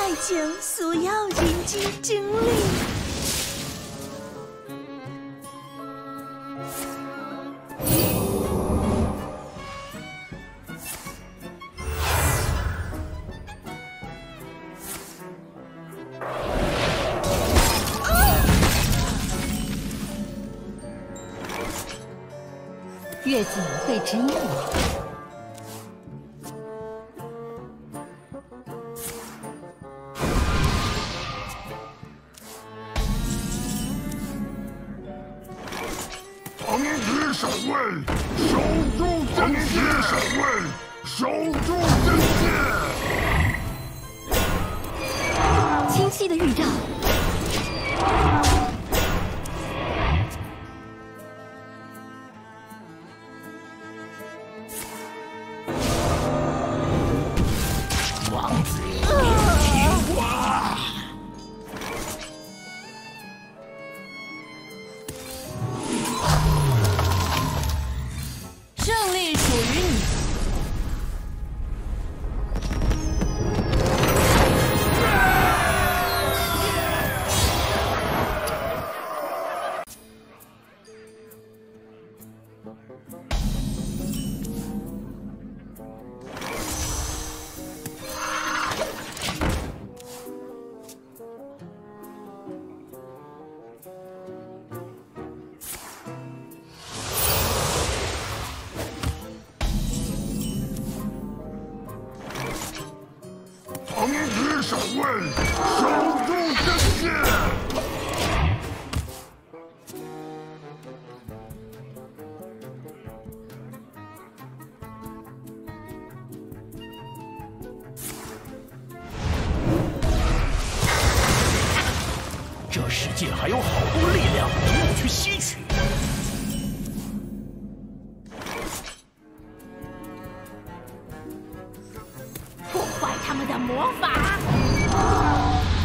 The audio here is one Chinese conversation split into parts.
爱情需要人之精力。 月子会指引我。 藤局守卫，守住阵地！守卫，守住阵地！ 清晰的预兆。 王子，听话！ 胜利属于你。 藤局守卫，守住阵地！ 这世界还有好多力量等我去吸取。 破坏他们的魔法！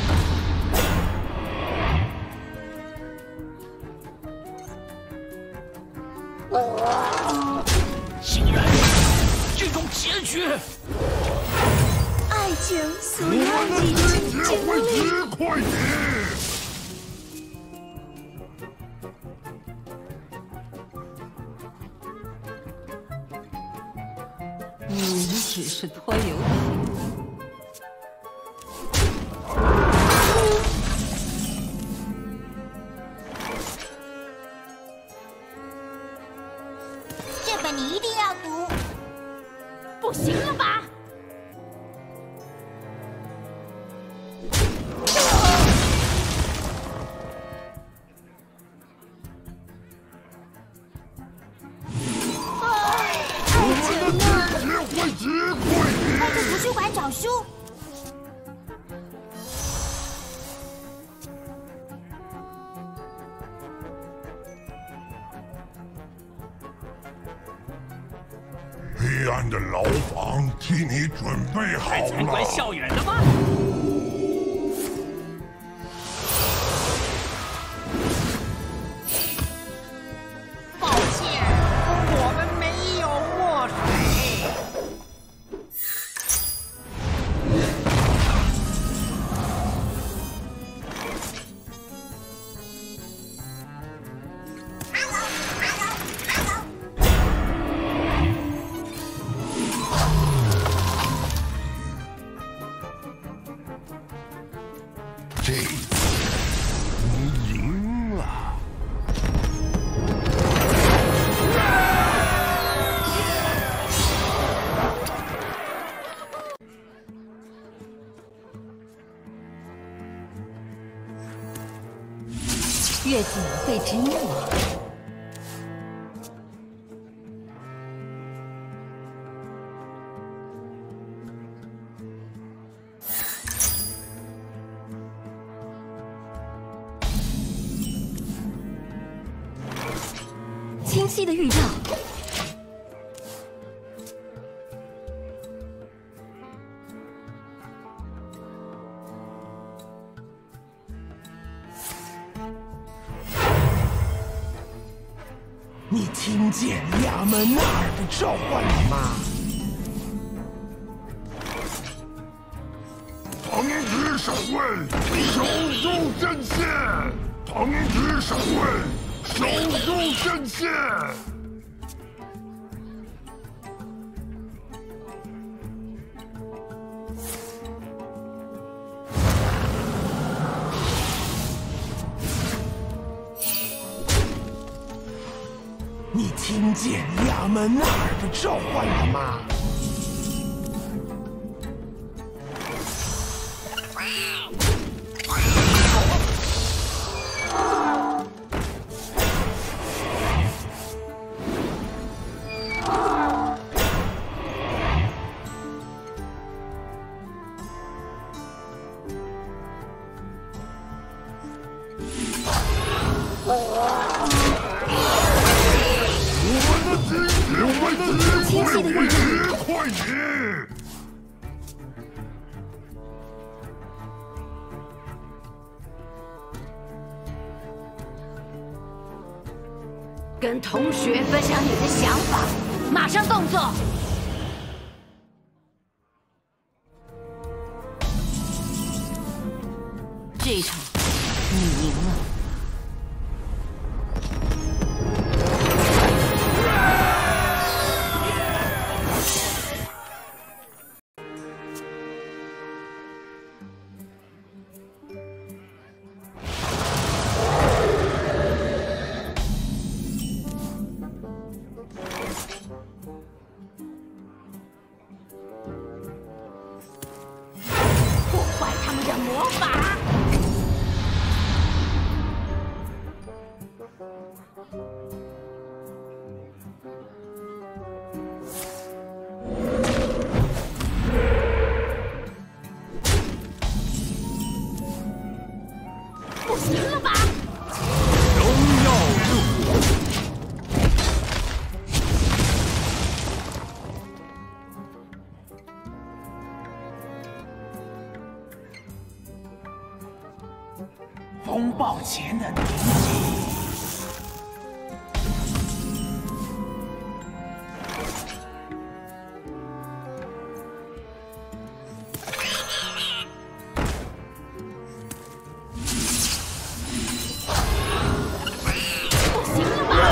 竟然这种结局！ 爱情需要人之精会力。 击溃你！ 你只是拖油瓶。 这本你一定要读。 不行了吧？ 会击溃你！ 快去图书馆找书。 黑暗的牢房替你准备好还参观了。 校园了吗？ 抱歉，我们没有墨水。 这一次你赢了。 月子会指引我。清晰的预兆。 你听见亚门纳尔的召唤了吗？ 藤局守卫，守住阵线！藤局守卫，守住阵线！ 你听见亚门纳尔的召唤了吗？ 快赢！ 跟同学分享你的想法，马上动作。这一场你赢了。 破坏他们的魔法！不行了吧？ 荣耀之火！ 风暴前的宁静。 不行了吧？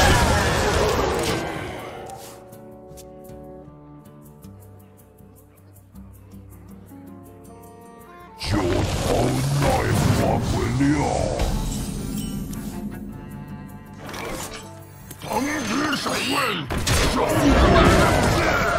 就从奈花为料。 藤局守卫，守住阵线！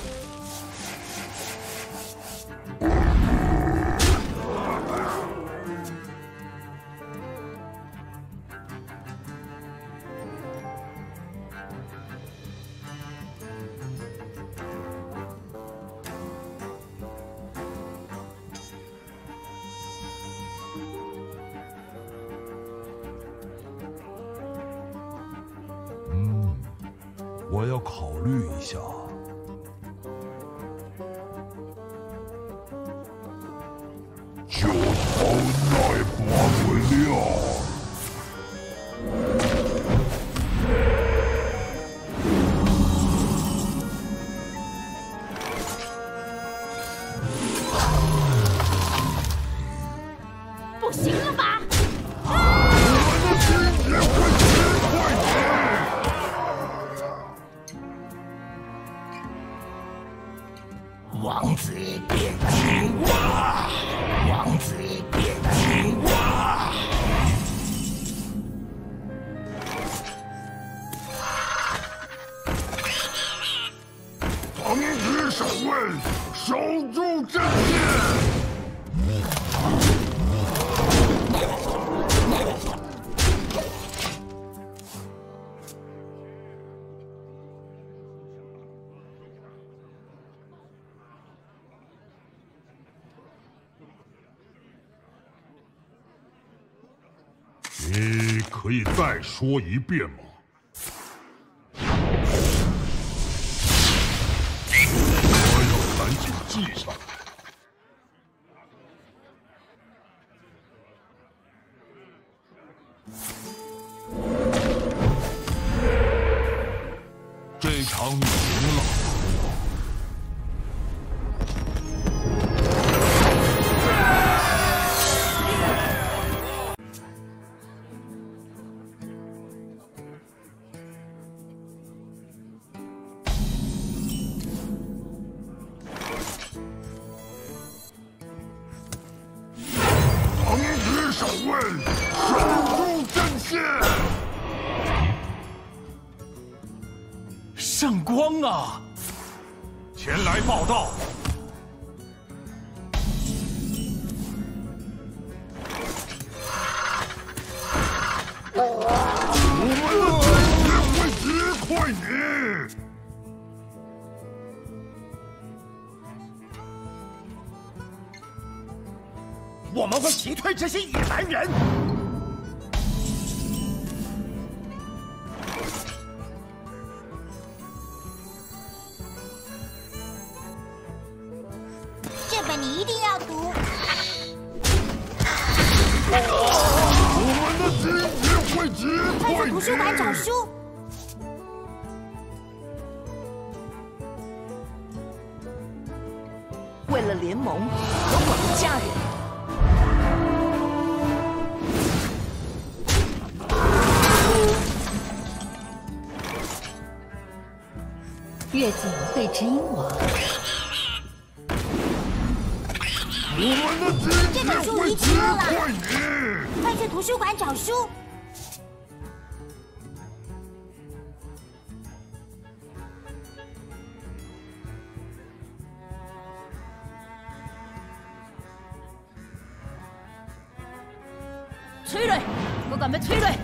我要考虑一下。 就从奈花为料。 不行了吧？ 王子变青蛙，王子变青蛙。 藤局守卫，守住阵线！ 你可以再说一遍吗？我要赶紧记下来。 这场你赢了。 会，守住阵线。 圣光啊！前来报道。 我们的军队会击溃你。 我们会击退这些野蛮人。 这本你一定要读。 我们的军队会击快去溃图书馆找你。 书。 为了联盟和我的家人。 月景被指引我。 我们的军队会击溃你。 快去图书馆找书。 崔瑞，我赶奔崔瑞。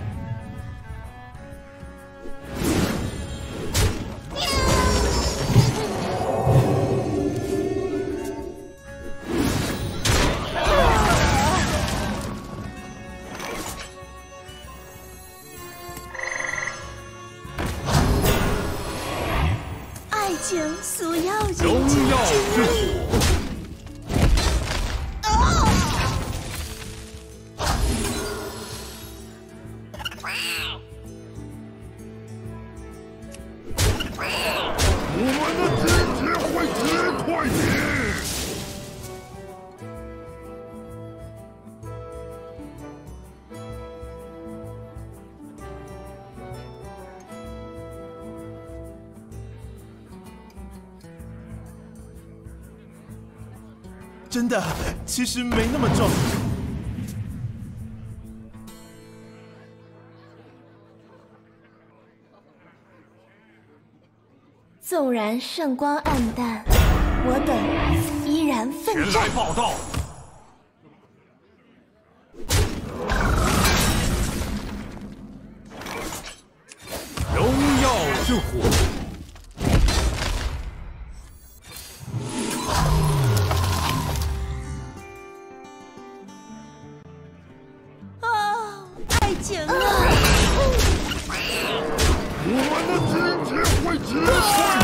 爱情所要荣耀之火。 我们的军队会击溃你。 真的，其实没那么重。 纵然圣光暗淡，我等依然奋前战来。报道。荣耀之火。 爱情啊！ 我们的军队会击溃